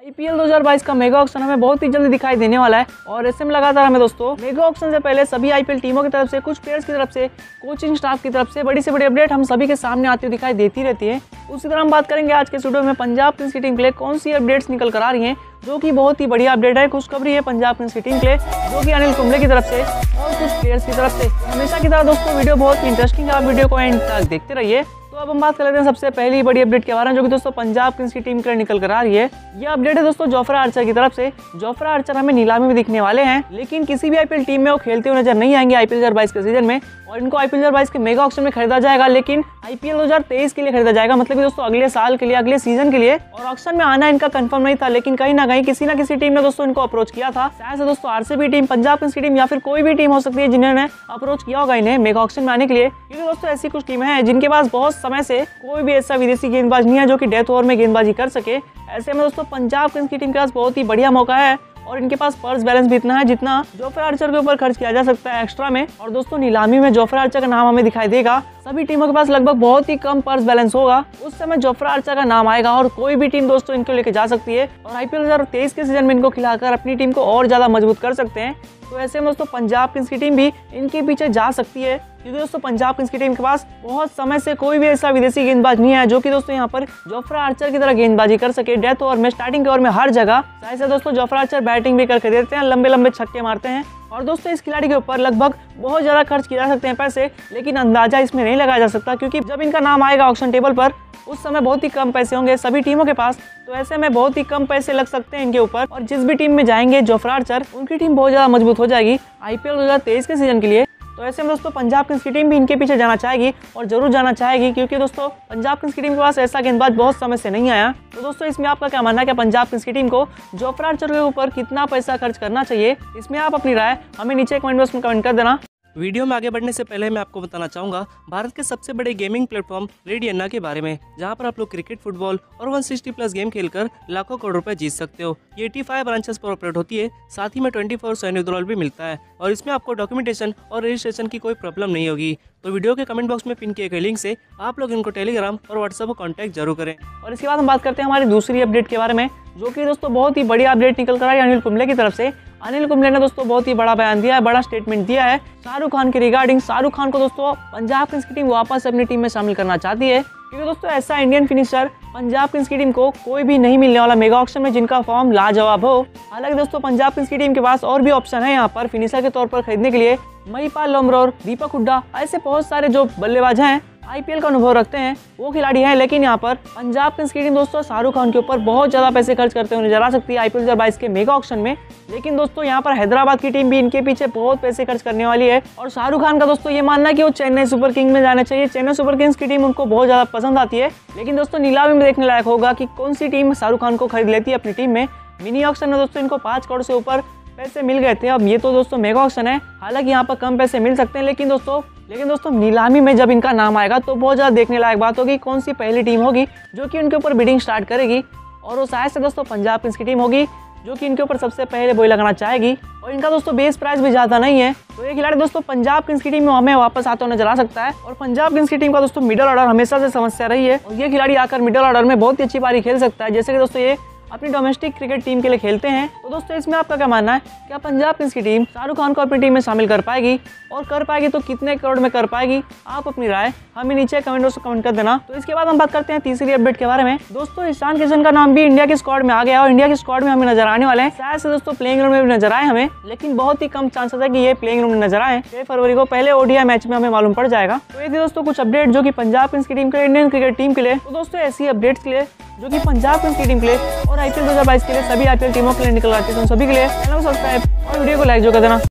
IPL 2022 का mega auction हमें बहुत ही जल्दी दिखाई देने वाला है और ऐसे में लगातार हमें दोस्तों मेगा ऑक्शन से पहले सभी IPL टीमों की तरफ से, कुछ प्लेयर्स की तरफ से, कोचिंग स्टाफ की तरफ से बड़ी से बड़ी अपडेट हम सभी के सामने आती हुई दिखाई देती रहती है। उसी तरह हम बात करेंगे आज के वीडियो में पंजाब किंग्स की टीम के लिए कौन सी अपडेट्स निकल कर आ रही हैं, जो कि बहुत ही बढ़िया अपडेट है, खुशखबरी है पंजाब किंग्स की टीम के लिए, जो कि अनिल कुंबले की तरफ से और कुछ प्लेयर्स की तरफ से। हमेशा की तरह दोस्तों वीडियो बहुत ही इंटरेस्टिंग है, आप वीडियो को एंड तक देखते रहिए। तो अब हम बात कर लेते हैं सबसे पहली बड़ी अपडेट के बारे में, जो कि दोस्तों पंजाब किंग्स की टीम के लिए निकल कर आ रही है। यह अपडेट है दोस्तों जोफ्रा आर्चर की तरफ से। जोफ्रा आर्चर हमें नीलामी में दिखने वाले हैं, लेकिन किसी भी IPL टीम में वो खेलते हुए नजर नहीं आएंगे IPL 2022 के सीजन में, और इनको IPL 2022 के मेगा ऑक्शन में खरीदा जाएगा, लेकिन IPL 2023 के लिए खरीदा जाएगा, मतलब कि दोस्तों अगले साल के लिए, अगले सीजन के लिए। और ऑक्शन में आना इनका कंफर्म नहीं था, लेकिन कहीं ना कहीं किसी ना किसी टीम ने दोस्तों इनको अप्रोच किया था। शायद से दोस्तों RCB टीम, पंजाब किंग्स की टीम या फिर कोई भी टीम हो सकती है जिन्होंने अप्रोच किया होगा इन्हें मेगा ऑक्शन में आने के लिए, क्योंकि दोस्तों ऐसी कुछ टीमें हैं जिनके पास बहुत समय से कोई भी ऐसा विदेशी गेंदबाज नहीं है जो कि डेथ ओवर में गेंदबाजी कर सके। ऐसे में दोस्तों पंजाब किंग्स की टीम के पास बहुत ही बढ़िया मौका है, और इनके पास पर्स बैलेंस भी इतना है जितना जोफ्रा आर्चर के ऊपर खर्च किया जा सकता है एक्स्ट्रा में। और दोस्तों नीलामी में जोफ्रा आर्चर का नाम हमें दिखाई देगा। सभी टीमों के पास लगभग बहुत ही कम पर्स बैलेंस होगा, उस समय जोफ्रा आर्चर का नाम आएगा और कोई भी टीम दोस्तों इनको लेके जा सकती है, और IPL 2023 के सीजन में इनको खिलाकर अपनी टीम को और ज्यादा मजबूत कर सकते हैं। तो ऐसे में दोस्तों पंजाब किंग्स की टीम भी इनके पीछे जा सकती है, क्योंकि दोस्तों पंजाब किंग्स की टीम के पास बहुत समय से कोई भी ऐसा विदेशी गेंदबाज नहीं है जो कि दोस्तों यहाँ पर जोफ्रा आर्चर की तरह गेंदबाजी कर सके डेथ ओवर में, स्टार्टिंग के ओवर में हर जगह। ऐसे दोस्तों जोफ्रा आर्चर बैटिंग भी करके देते हैं, लंबे लंबे छक्के मारते हैं, और दोस्तों इस खिलाड़ी के ऊपर लगभग बहुत ज्यादा खर्च किए जा सकते हैं पैसे, लेकिन अंदाजा इसमें नहीं लगाया जा सकता, क्योंकि जब इनका नाम आएगा ऑक्शन टेबल पर उस समय बहुत ही कम पैसे होंगे सभी टीमों के पास। तो ऐसे में बहुत ही कम पैसे लग सकते हैं इनके ऊपर, और जिस भी टीम में जाएंगे जोफ्रा आर्चर, उनकी टीम बहुत ज्यादा मजबूत हो जाएगी IPL 2023 के सीजन के लिए। तो ऐसे में दोस्तों पंजाब किंग्स की टीम भी इनके पीछे जाना चाहेगी, और जरूर जाना चाहेगी, क्योंकि दोस्तों पंजाब किंग्स की टीम के पास ऐसा गेंदबाज बहुत समय से नहीं आया। तो दोस्तों इसमें आपका क्या मानना है कि पंजाब किंग्स की टीम को जोफ्रा आर्चर के ऊपर कितना पैसा खर्च करना चाहिए? इसमें आप अपनी राय हमें नीचे कमेंट बॉक्स में कमेंट कर देना। वीडियो में आगे बढ़ने से पहले मैं आपको बताना चाहूँगा भारत के सबसे बड़े गेमिंग प्लेटफॉर्म रेडियना के बारे में, जहां पर आप लोग क्रिकेट, फुटबॉल और 160+ गेम खेलकर लाखों करोड़ रुपए जीत सकते हो। ये 85 ब्रांचेस पर ऑपरेट होती है, साथ ही में 24/7 विड्रॉल भी मिलता है, और इसमें आपको डॉक्यूमेंटेशन और रजिस्ट्रेशन की कोई प्रॉब्लम नहीं होगी। तो वीडियो के कमेंट बॉक्स में पिन किए गए लिंक से आप लोग इनको टेलीग्राम और व्हाट्सएप पर कॉन्टैक्ट जरूर करें। और इसके बाद हम बात करते हैं हमारी दूसरी अपडेट के बारे में, जो कि दोस्तों बहुत ही बड़ी अपडेट निकल कर आई अनिल कुंबले की तरफ से। अनिल कुंबले ने दोस्तों बहुत ही बड़ा बयान दिया है, बड़ा स्टेटमेंट दिया है शाहरुख खान के रिगार्डिंग। शाहरुख खान को दोस्तों पंजाब किंग्स की टीम वापस अपनी टीम में शामिल करना चाहती है, क्योंकि दोस्तों ऐसा इंडियन फिनिशर पंजाब किंग्स की टीम को कोई भी नहीं मिलने वाला मेगा ऑक्शन में जिनका फॉर्म लाजवाब हो। हालांकि दोस्तों पंजाब किंग्स की टीम के पास और भी ऑप्शन है यहाँ पर फिनिशर के तौर पर खरीदने के लिए। महिपाल लोमरोर, दीपक हुड्डा, ऐसे बहुत सारे जो बल्लेबाज हैं IPL का अनुभव रखते हैं, वो खिलाड़ी हैं, लेकिन यहाँ पर पंजाब किंग्स की टीम दोस्तों शाहरुख खान के ऊपर बहुत ज्यादा पैसे खर्च करते हुए नजर आ सकती है IPL 2022 के मेगा ऑक्शन में। लेकिन दोस्तों यहाँ पर हैदराबाद की टीम भी इनके पीछे बहुत पैसे खर्च करने वाली है, और शाहरुख खान का दोस्तों ये मानना है कि वो चेन्नई सुपर किंग्स में जाना चाहिए। चेन्नई सुपर किंग्स की टीम उनको बहुत ज्यादा पसंद आती है, लेकिन दोस्तों नीलामी में देखने लायक होगा कि कौन सी टीम शाहरुख खान को खरीद लेती है अपनी टीम में। मिनी ऑक्शन में दोस्तों इनको 5 करोड़ से ऊपर पैसे मिल गए थे। अब ये तो दोस्तों मेगा ऑक्शन है, हालांकि यहाँ पर कम पैसे मिल सकते हैं, लेकिन दोस्तों नीलामी में जब इनका नाम आएगा तो बहुत ज़्यादा देखने लायक बात होगी कौन सी पहली टीम होगी जो कि उनके ऊपर बिडिंग स्टार्ट करेगी, और वो शायद से दोस्तों पंजाब किंग्स की टीम होगी जो कि इनके ऊपर सबसे पहले बोई लगाना चाहेगी। और इनका दोस्तों बेस प्राइस भी ज़्यादा नहीं है, तो ये खिलाड़ी दोस्तों पंजाब किंग्स की टीम में हमें वापस आते हुए नजर आ सकता है। और पंजाब किंग्स की टीम का दोस्तों मिडल ऑर्डर हमेशा से समस्या रही है, और ये खिलाड़ी आकर मिडल ऑर्डर में बहुत ही अच्छी पारी खेल सकता है, जैसे कि दोस्तों ये अपनी डोमेस्टिक क्रिकेट टीम के लिए खेलते हैं। तो दोस्तों इसमें आपका क्या मानना है, क्या पंजाब किंग्स की टीम शाहरुख खान को अपनी टीम में शामिल कर पाएगी, और कर पाएगी तो कितने करोड़ में कर पाएगी? आप अपनी राय हमें नीचे कमेंट बॉक्स में कमेंट कर देना। तो इसके बाद हम बात करते हैं तीसरी अपडेट के बारे में। दोस्तों ईशान किशन का नाम भी इंडिया के स्क्वाड में आ गया, और इंडिया के स्क्वाड में हमें नजर आने वाले हैं। शायद से दोस्तों प्लेइंग रूम में भी नजर आए हमें, लेकिन बहुत ही कम चांसेस है कि ये प्लेइंग रूम में नजर आए। 6 फरवरी को पहले ODI मैच में हमें मालूम पड़ जाएगा। तो ये थी दोस्तों कुछ अपडेट जो कि पंजाब किंग्स की टीम के लिए, इंडियन क्रिकेट टीम के लिए। तो दोस्तों ऐसी अपडेट्स के लिए जो कि पंजाब किंग्स की टीम के लिए और IPL 2022 के लिए, सभी IPL टीमों के लिए निकल आती है, तो सभी के लिए चैनल को सब्सक्राइब और वीडियो को लाइक जो कर देना।